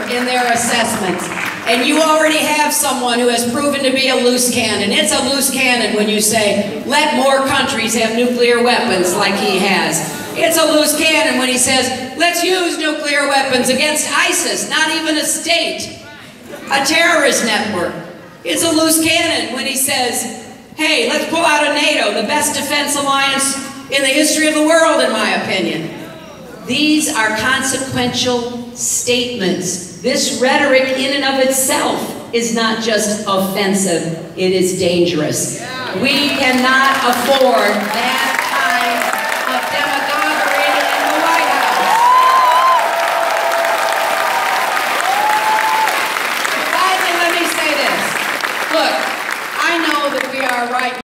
in their assessments. And you already have someone who has proven to be a loose cannon. It's a loose cannon when you say, let more countries have nuclear weapons like he has. It's a loose cannon when he says, let's use nuclear weapons against ISIS, not even a state, a terrorist network. It's a loose cannon when he says, hey, let's pull out of NATO, the best defense alliance in the history of the world, in my opinion. These are consequential statements. This rhetoric in and of itself is not just offensive, it is dangerous. We cannot afford that kind of demagoguery.